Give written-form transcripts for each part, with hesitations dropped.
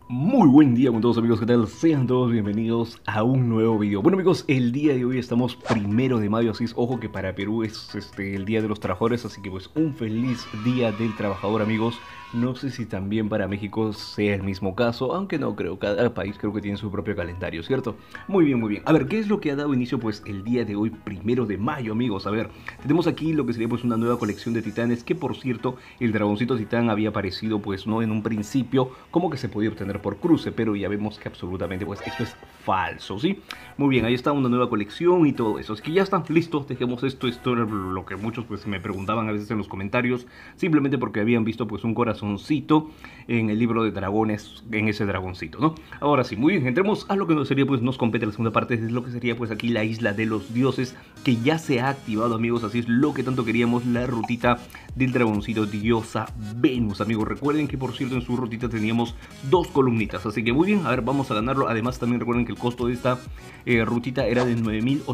Muy buen día con todos amigos, ¿qué tal? Sean todos bienvenidos a un nuevo video. Bueno amigos, el día de hoy estamos 1 de mayo, así es, ojo que para Perú es el Día de los Trabajadores, así que pues un feliz Día del Trabajador amigos. No sé si también para México sea el mismo caso, aunque no creo, cada país creo que tiene su propio calendario, ¿cierto? Muy bien, muy bien. A ver, ¿qué es lo que ha dado inicio pues el día de hoy, 1 de mayo amigos? A ver, tenemos aquí lo que sería pues una nueva colección de titanes, que por cierto, el dragoncito titán había aparecido pues no en un principio como que se podía obtener por cruce, pero ya vemos que absolutamente pues esto es falso, ¿sí? Muy bien, ahí está una nueva colección y todo eso. Así que ya están listos, dejemos esto era lo que muchos pues me preguntaban a veces en los comentarios, simplemente porque habían visto pues un corazoncito en el libro de dragones, en ese dragoncito, ¿no? Ahora sí, muy bien, entremos a lo que nos sería pues nos compete la segunda parte, es lo que sería pues aquí la isla de los dioses, que ya se ha activado amigos, así es lo que tanto queríamos, la rutita del dragoncito diosa Venus, amigos. Recuerden que por cierto en su rutita teníamos dos columnitas, así que muy bien, a ver, vamos a ganarlo. Además también recuerden que el costo de esta rutita era de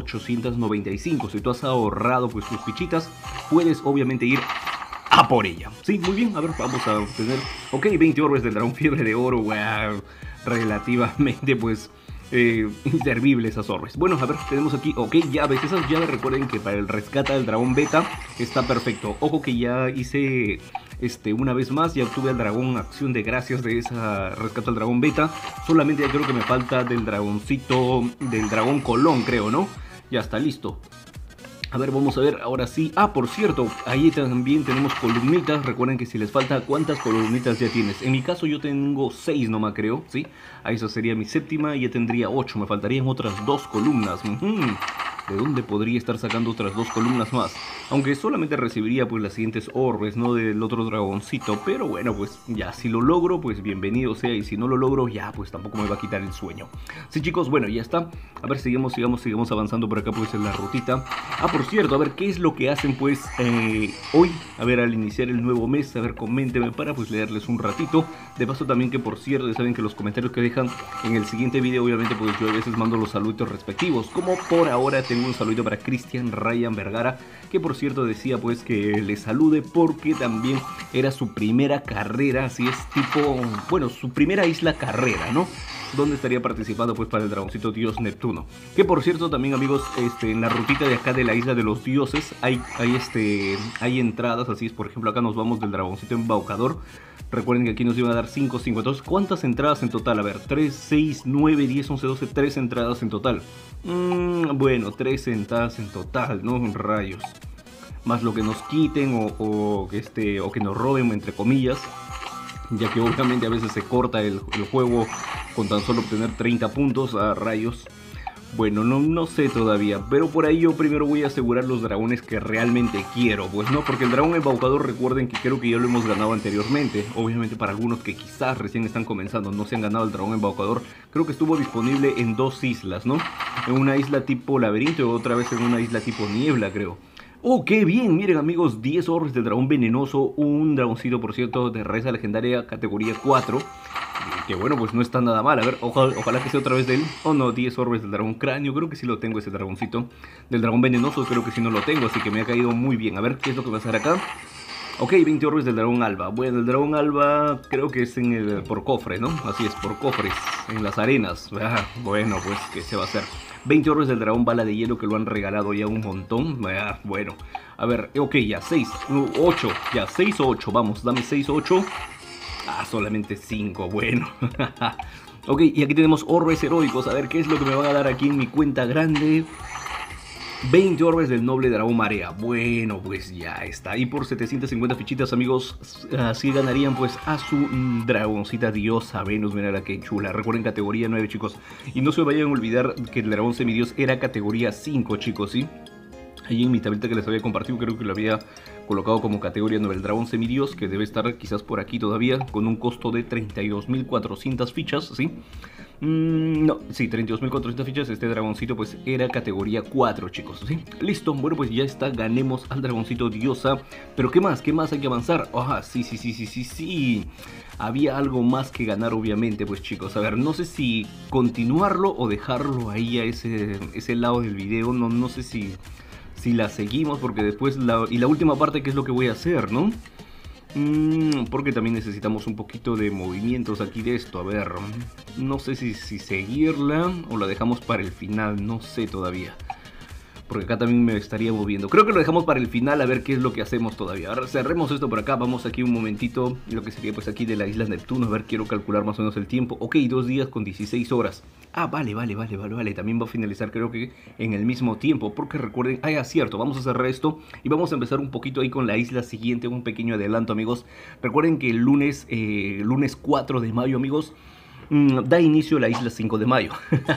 9.895. Si tú has ahorrado pues tus fichitas, puedes obviamente ir a por ella. Sí, muy bien, a ver, vamos a obtener, ok, 20 orbes del dragón fiebre de oro, wow, relativamente pues inservibles esas orbes. Bueno, a ver, tenemos aquí, ok, llaves, esas llaves recuerden que para el rescate del dragón beta está perfecto. Ojo que ya hice una vez más, ya obtuve al dragón acción de gracias de esa rescate al dragón beta. Solamente ya creo que me falta del dragoncito, del dragón Colón creo, ¿no? Ya está listo. A ver, vamos a ver, ahora sí. Ah, por cierto, ahí también tenemos columnitas. Recuerden que si les falta, ¿cuántas columnitas ya tienes? En mi caso yo tengo 6 nomás creo, ¿sí? Ahí esa sería mi séptima y ya tendría 8. Me faltarían otras 2 columnas. ¿De dónde podría estar sacando otras 2 columnas más? Aunque solamente recibiría pues las siguientes orbes, no del otro dragoncito. Pero bueno, pues ya, si lo logro, pues bienvenido sea. Y si no lo logro, ya, pues tampoco me va a quitar el sueño. Sí, chicos, bueno, ya está. A ver, sigamos avanzando por acá pues en la rutita. Ah, por cierto, a ver, ¿qué es lo que hacen pues hoy? A ver, al iniciar el nuevo mes, a ver, coméntenme para pues leerles un ratito. De paso también que por cierto, ya saben que los comentarios que dejan en el siguiente video, obviamente pues yo a veces mando los saludos respectivos. Como por ahora tengo un saludito para Cristian Ryan Vergara, que por cierto decía pues que le salude porque también era su primera carrera, así es tipo, bueno, su primera isla carrera, ¿no? Donde estaría participando pues para el dragoncito dios Neptuno. Que por cierto también amigos, en la rutita de acá de la isla de los dioses hay entradas, así es, por ejemplo acá nos vamos del dragoncito embaucador. Recuerden que aquí nos iban a dar 5. Entonces, ¿cuántas entradas en total? A ver, 3, 6, 9, 10, 11, 12, 3 entradas en total. Bueno, 3 entradas en total, ¿no? Rayos. Más lo que nos quiten o que nos roben, entre comillas. Ya que obviamente a veces se corta el juego con tan solo obtener 30 puntos a rayos. Bueno, no sé todavía, pero por ahí yo primero voy a asegurar los dragones que realmente quiero, pues no, porque el dragón embaucador recuerden que creo que ya lo hemos ganado anteriormente. Obviamente para algunos que quizás recién están comenzando no se han ganado el dragón embaucador, creo que estuvo disponible en 2 islas, ¿no? En una isla tipo laberinto y otra vez en una isla tipo niebla, creo. ¡Oh, qué bien! Miren amigos, 10 orbes del dragón venenoso, un dragoncito por cierto de raza legendaria categoría 4. Que bueno, pues no está nada mal. A ver, ojalá que sea otra vez de él. Oh no, 10 orbes del dragón cráneo. Creo que sí lo tengo ese dragoncito. Del dragón venenoso creo que sí no lo tengo. Así que me ha caído muy bien. A ver, ¿qué es lo que va a hacer acá? Ok, 20 orbes del dragón alba. Bueno, el dragón alba creo que es por cofre, ¿no? Así es, por cofres. En las arenas. Ah, bueno, pues, ¿qué se va a hacer? 20 orbes del dragón bala de hielo que lo han regalado ya un montón. Ah, bueno. A ver, ok, ya, 6, 8. Ya, 6 o 8. Vamos, dame 6 o 8. Ah, solamente 5, bueno. Ok, y aquí tenemos orbes heroicos. A ver, ¿qué es lo que me van a dar aquí en mi cuenta grande? 20 orbes del noble dragón marea. Bueno, pues ya está. Y por 750 fichitas, amigos, así ganarían pues a su dragoncita diosa Venus. Mira qué chula. Recuerden categoría 9, chicos. Y no se vayan a olvidar que el dragón semidios era categoría 5, chicos, ¿sí? Ahí en mi tableta que les había compartido creo que lo había colocado como categoría 9 el dragón semidios, que debe estar quizás por aquí todavía, con un costo de 32.400 fichas, ¿sí? No, sí, 32.400 fichas. Este dragoncito pues era categoría 4, chicos, ¿sí? Listo, bueno pues ya está, ganemos al dragoncito diosa. Pero ¿qué más? ¿Qué más hay que avanzar? Ah, sí. Había algo más que ganar obviamente, pues chicos. A ver, no sé si continuarlo o dejarlo ahí a ese lado del video. No sé si la seguimos porque después y la última parte, ¿qué es lo que voy a hacer, no? Porque también necesitamos un poquito de movimientos aquí de esto. A ver, no sé si seguirla o la dejamos para el final, no sé todavía. Porque acá también me estaría moviendo. Creo que lo dejamos para el final a ver qué es lo que hacemos todavía. Ahora cerremos esto por acá. Vamos aquí un momentito. Lo que sería pues aquí de la isla Neptuno. A ver, quiero calcular más o menos el tiempo. Ok, 2 días con 16 horas. Ah, vale. También va a finalizar creo que en el mismo tiempo. Porque recuerden, cierto, vamos a cerrar esto. Y vamos a empezar un poquito ahí con la isla siguiente. Un pequeño adelanto, amigos. Recuerden que el lunes 4 de mayo, amigos, da inicio la isla 5 de mayo.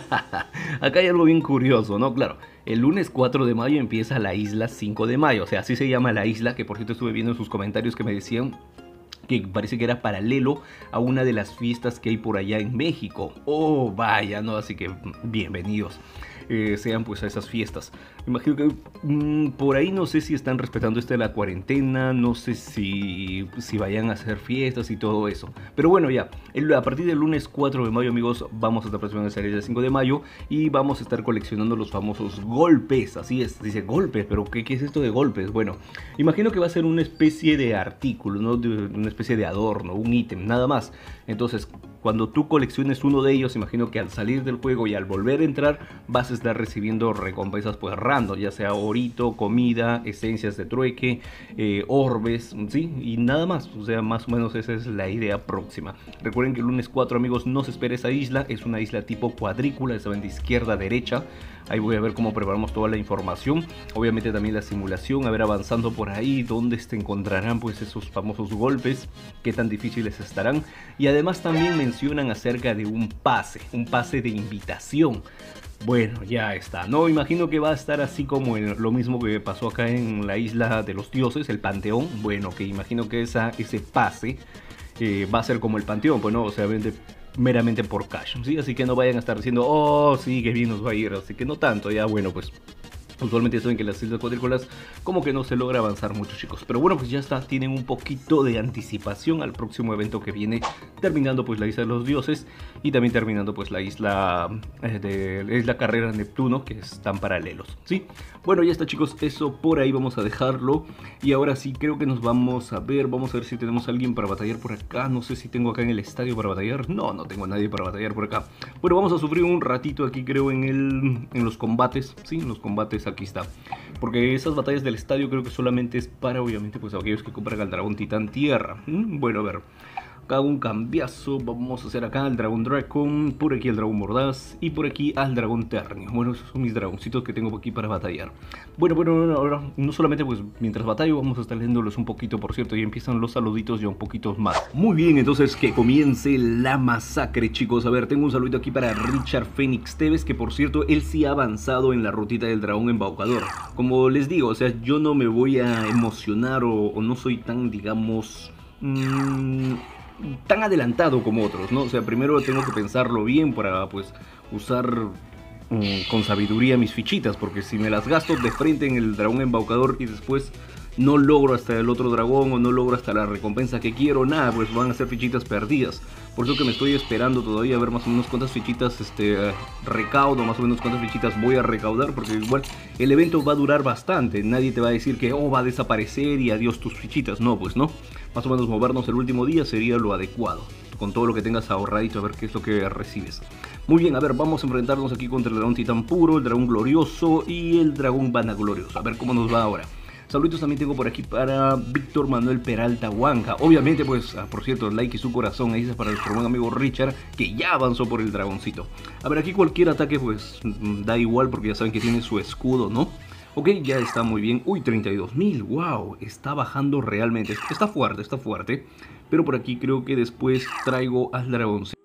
Acá hay algo bien curioso, ¿no? Claro, el lunes 4 de mayo empieza la isla 5 de mayo. O sea, así se llama la isla, que por cierto estuve viendo en sus comentarios que me decían que parece que era paralelo a una de las fiestas que hay por allá en México. Oh, vaya, ¿no? Así que bienvenidos sean pues a esas fiestas. Me imagino que por ahí no sé si están respetando la cuarentena, no sé si vayan a hacer fiestas y todo eso. Pero bueno, ya, a partir del lunes 4 de mayo, amigos, vamos a estar próximamente a salir el 5 de mayo y vamos a estar coleccionando los famosos golpes. Así es, dice golpes, pero ¿qué es esto de golpes? Bueno, imagino que va a ser una especie de artículo, ¿no? Una especie de adorno, un ítem, nada más. Entonces, cuando tú colecciones uno de ellos, imagino que al salir del juego y al volver a entrar, vas a estar recibiendo recompensas pues random, ya sea orito, comida, esencias de trueque, orbes, ¿sí? Y nada más, o sea, más o menos esa es la idea próxima. Recuerden que el lunes 4, amigos, no se espera esa isla, es una isla tipo cuadrícula, estaban de izquierda a derecha. Ahí voy a ver cómo preparamos toda la información, obviamente también la simulación, a ver avanzando por ahí, donde se encontrarán pues esos famosos golpes, qué tan difíciles estarán. Y además también mencionan acerca de un pase de invitación. Bueno, ya está, ¿no? Imagino que va a estar así como lo mismo que pasó acá en la isla de los dioses, el Panteón. Bueno, que imagino que ese pase va a ser como el Panteón, pues no, o sea, vende meramente por cash, ¿sí? Así que no vayan a estar diciendo, oh, sí, que bien nos va a ir, así que no tanto, ya bueno, pues usualmente saben que las islas cuadrículas como que no se logra avanzar mucho, chicos. Pero bueno, pues ya está, tienen un poquito de anticipación al próximo evento que viene, terminando pues la isla de los dioses y también terminando pues la isla Carrera Neptuno, que están paralelos, ¿sí? Bueno, ya está, chicos, eso por ahí vamos a dejarlo. Y ahora sí, creo que nos vamos a ver si tenemos a alguien para batallar por acá. No sé si tengo acá en el estadio para batallar. No, no tengo a nadie para batallar por acá. Bueno, vamos a sufrir un ratito aquí, creo, en los combates, ¿sí? En los combates aquí está. Porque esas batallas del estadio creo que solamente es para, obviamente, pues aquellos que compran al dragón titán tierra. Bueno, a ver. Acá un cambiazo, vamos a hacer acá al dragón Dracon, por aquí el dragón Mordaz y por aquí al dragón Ternio. Bueno, esos son mis dragoncitos que tengo aquí para batallar. Bueno, ahora no solamente pues mientras batallo vamos a estar leyéndolos un poquito, por cierto, y empiezan los saluditos ya un poquito más. Muy bien, entonces que comience la masacre, chicos. A ver, tengo un saludito aquí para Richard Fénix Tevez, que por cierto, él sí ha avanzado en la rutita del dragón embaucador. Como les digo, o sea, yo no me voy a emocionar o no soy tan, digamos... tan adelantado como otros, ¿no? O sea, primero tengo que pensarlo bien para, pues, usar con sabiduría mis fichitas, porque si me las gasto de frente en el dragón embaucador y después no logro hasta el otro dragón o no logro hasta la recompensa que quiero, nada, pues van a ser fichitas perdidas. Por eso que me estoy esperando todavía a ver más o menos cuántas fichitas recaudo, más o menos cuántas fichitas voy a recaudar, porque igual el evento va a durar bastante. Nadie te va a decir que va a desaparecer y adiós tus fichitas, no, pues no. Más o menos movernos el último día sería lo adecuado, con todo lo que tengas ahorradito, a ver qué es lo que recibes. Muy bien, a ver, vamos a enfrentarnos aquí contra el dragón titán puro, el dragón glorioso y el dragón vanaglorioso. A ver cómo nos va ahora. Saludos también tengo por aquí para Víctor Manuel Peralta Huanja. Obviamente, pues, por cierto, like y su corazón. Ahí es para nuestro buen amigo Richard, que ya avanzó por el dragoncito. A ver, aquí cualquier ataque, pues, da igual, porque ya saben que tiene su escudo, ¿no? Ok, ya está muy bien. Uy, 32.000, wow, está bajando realmente. Está fuerte. Pero por aquí creo que después traigo al dragoncito.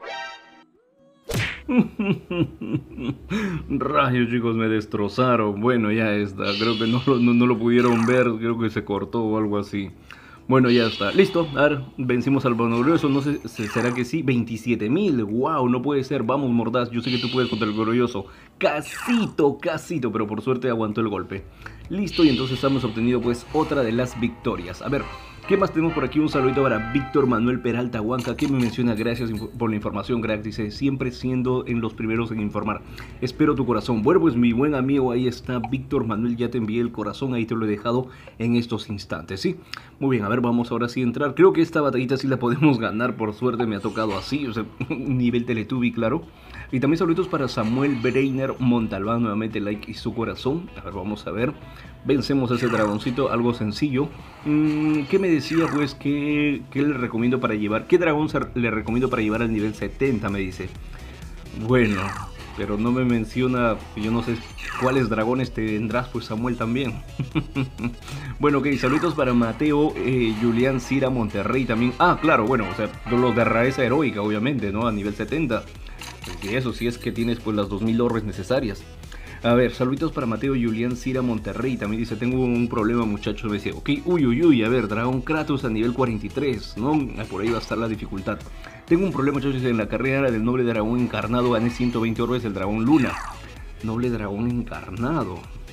Rayos, chicos, me destrozaron. Bueno, ya está. Creo que no lo pudieron ver. Creo que se cortó o algo así. Bueno, ya está. Listo. A ver, vencimos al glorioso. No sé, ¿será que sí? 27.000. Wow, no puede ser. Vamos, Mordaz. Yo sé que tú puedes contra el glorioso. Casito. Pero por suerte aguantó el golpe. Listo, y entonces hemos obtenido pues otra de las victorias. A ver, ¿qué más tenemos por aquí? Un saludito para Víctor Manuel Peralta Huanca, que me menciona: gracias por la información, crack. Dice, siempre siendo en los primeros en informar. Espero tu corazón. Bueno, pues mi buen amigo, ahí está Víctor Manuel, ya te envié el corazón, ahí te lo he dejado en estos instantes, ¿sí? Muy bien, a ver, vamos ahora sí a entrar. Creo que esta batallita sí la podemos ganar, por suerte me ha tocado así, o sea, nivel Teletubby, claro. Y también saludos para Samuel Breiner Montalbán, nuevamente like y su corazón. A ver, vamos a ver. Vencemos a ese dragoncito, algo sencillo. ¿Qué me decía? Pues ¿qué le recomiendo para llevar? ¿Qué dragón le recomiendo para llevar al nivel 70? Me dice. Bueno, pero no me menciona, yo no sé cuáles dragones tendrás, pues Samuel también. Bueno, ok, saludos para Mateo, Julián Cira Monterrey también. Ah, claro, bueno, o sea, los de rareza heroica, obviamente, ¿no? A nivel 70. Pues eso, sí es que tienes pues las 2000 orbes necesarias. A ver, saluditos para Mateo Julián Cira Monterrey. También dice, tengo un problema, muchachos. Me dice, ok, uy, a ver, Dragón Kratos a nivel 43, ¿no? Por ahí va a estar la dificultad. Tengo un problema, muchachos, en la carrera del noble dragón encarnado. Gané 120 orbes del dragón Luna. Noble dragón encarnado.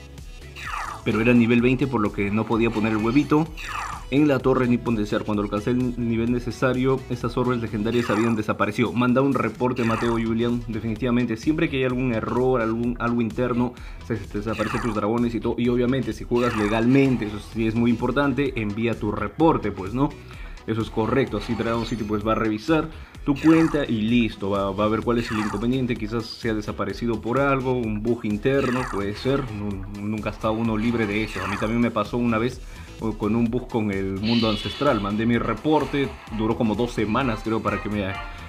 Pero era nivel 20, por lo que no podía poner el huevito en la torre Nippon Desear. Cuando alcancé el nivel necesario, estas orbes legendarias habían desaparecido. Manda un reporte, Mateo Julián. Definitivamente, siempre que hay algún error, algo interno, se desaparecen tus dragones y todo. Y obviamente, si juegas legalmente, eso sí es muy importante, envía tu reporte, pues, ¿no? Eso es correcto. Así Dragon City pues va a revisar tu cuenta y listo, va a ver cuál es el inconveniente. Quizás se ha desaparecido por algo, un bug interno, puede ser. Nunca está uno libre de eso. A mí también me pasó una vez con un bug con el mundo ancestral. Mandé mi reporte, duró como 2 semanas creo para que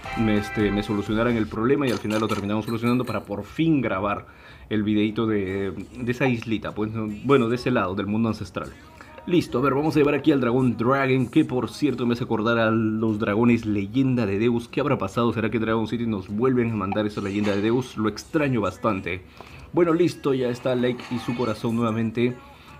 me solucionaran el problema, y al final lo terminamos solucionando para por fin grabar el videito de esa islita, pues, bueno, de ese lado del mundo ancestral. Listo, a ver, vamos a llevar aquí al dragón Dragon, que por cierto me hace acordar a los dragones Leyenda de Deus. ¿Qué habrá pasado? ¿Será que Dragon City nos vuelven a mandar esa Leyenda de Deus? Lo extraño bastante. Bueno, listo, ya está like y su corazón nuevamente.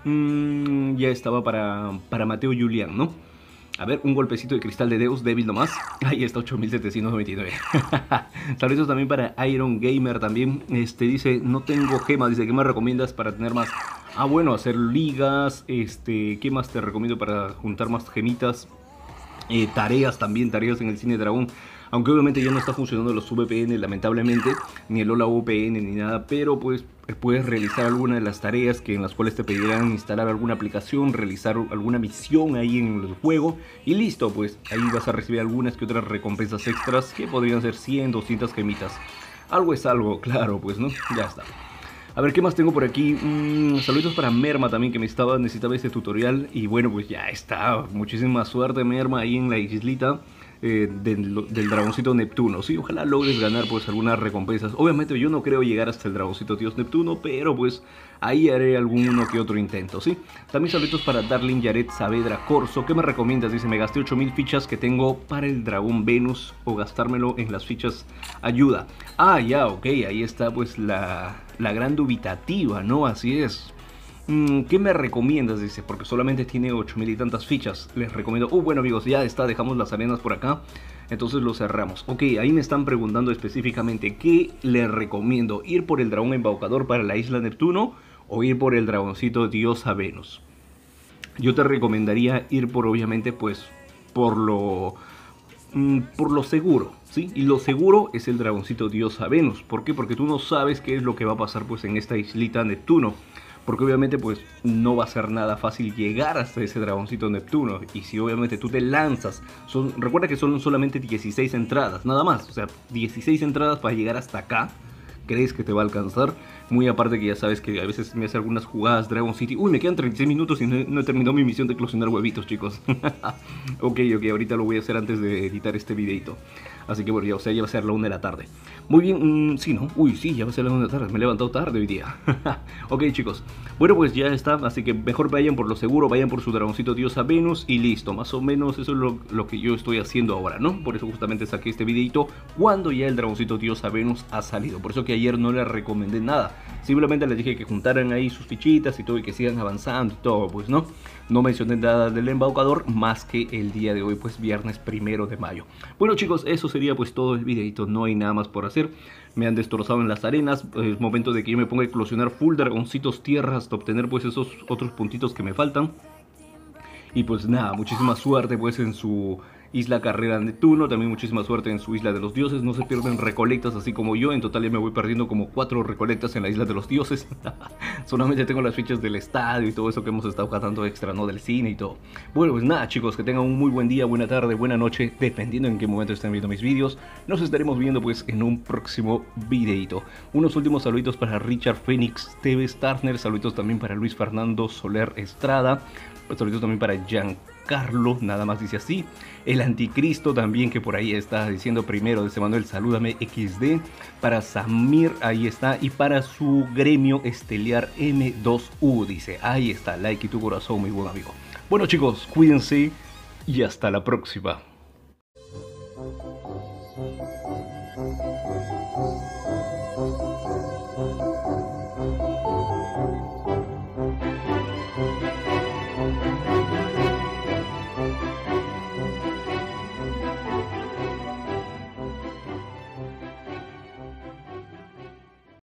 Ya estaba para Mateo Julián, ¿no? A ver, un golpecito de cristal de Deus, débil nomás. Ahí está, 8799. Saludos también para Iron Gamer también. Dice, no tengo gemas. Dice, ¿qué me recomiendas para tener más? Ah, bueno, hacer ligas. ¿Qué más te recomiendo para juntar más gemitas? Tareas también, tareas en el Cine Dragón. Aunque obviamente ya no está funcionando los VPN, lamentablemente, ni el Hola VPN ni nada, pero pues puedes realizar alguna de las tareas en las cuales te pedirán instalar alguna aplicación, realizar alguna misión ahí en el juego y listo, pues ahí vas a recibir algunas que otras recompensas extras que podrían ser 100, 200 gemitas. Algo es algo, claro, pues, ¿no? Ya está. A ver, ¿qué más tengo por aquí? Saludos para Merma también, que necesitaba este tutorial. Y bueno, pues ya está. Muchísima suerte, Merma, ahí en la islita del dragoncito Neptuno. Sí, ojalá logres ganar pues algunas recompensas. Obviamente yo no creo llegar hasta el dragoncito Dios Neptuno, pero pues ahí haré alguno que otro intento, ¿sí? También saludos para Darling Yaret Saavedra Corso. ¿Qué me recomiendas? Dice, me gasté 8000 fichas que tengo para el dragón Venus, o gastármelo en las fichas ayuda. Ah, ya, ok, ahí está pues la gran dubitativa, ¿no? Así es. ¿Qué me recomiendas? Dice, porque solamente tiene 8000 y tantas fichas. Les recomiendo. Bueno, amigos, ya está, dejamos las arenas por acá. Entonces lo cerramos. Ok, ahí me están preguntando específicamente ¿qué les recomiendo? ¿Ir por el dragón embaucador para la isla Neptuno o ir por el dragoncito diosa Venus? Yo te recomendaría ir por, obviamente, pues por lo seguro, ¿sí? Y lo seguro es el dragoncito diosa Venus. ¿Por qué? Porque tú no sabes qué es lo que va a pasar pues en esta islita Neptuno. Porque obviamente pues no va a ser nada fácil llegar hasta ese dragoncito Neptuno. Y si obviamente tú te lanzas, recuerda que son solamente 16 entradas, nada más. O sea, 16 entradas para llegar hasta acá. ¿Crees que te va a alcanzar? Muy aparte que ya sabes que a veces me hace algunas jugadas Dragon City. Uy, me quedan 36 minutos y no he terminado mi misión de eclosionar huevitos, chicos. Ok, ahorita lo voy a hacer antes de editar este videito. Así que bueno, ya va a ser la 1 de la tarde. Muy bien, sí, ¿no? Uy, sí, ya va a ser la 1 de la tarde. Me he levantado tarde hoy día. Ok, chicos. Bueno, pues ya está. Así que mejor vayan por lo seguro. Vayan por su dragoncito diosa Venus y listo. Más o menos eso es lo que yo estoy haciendo ahora, ¿no? Por eso justamente saqué este videito cuando ya el dragoncito diosa Venus ha salido. Por eso que ayer no les recomendé nada. Simplemente les dije que juntaran ahí sus fichitas y todo y que sigan avanzando y todo, pues no. No mencioné nada del embaucador más que el día de hoy, pues viernes 1 de mayo. Bueno chicos, eso sería pues todo el videito, no hay nada más por hacer. Me han destrozado en las arenas, es momento de que yo me ponga a eclosionar full dragoncitos tierra hasta obtener pues esos otros puntitos que me faltan. Y pues nada, muchísima suerte pues en su isla Carrera Neptuno, también muchísima suerte en su isla de los dioses. No se pierden recolectas así como yo, en total ya me voy perdiendo como 4 recolectas en la isla de los dioses. Solamente tengo las fichas del estadio y todo eso que hemos estado gastando extra, ¿no? Del cine y todo. Bueno, pues nada chicos, que tengan un muy buen día, buena tarde, buena noche, dependiendo en qué momento estén viendo mis vídeos. Nos estaremos viendo pues en un próximo videito. Unos últimos saluditos para Richard Phoenix TV Starner, saluditos también para Luis Fernando Soler Estrada, saluditos también para Giancarlo, nada más dice así. El Anticristo también, que por ahí está diciendo primero, de Manuel, salúdame XD. Para Samir, ahí está. Y para su gremio esteliar M2U, dice, ahí está, like y tu corazón, mi buen amigo. Bueno chicos, cuídense y hasta la próxima.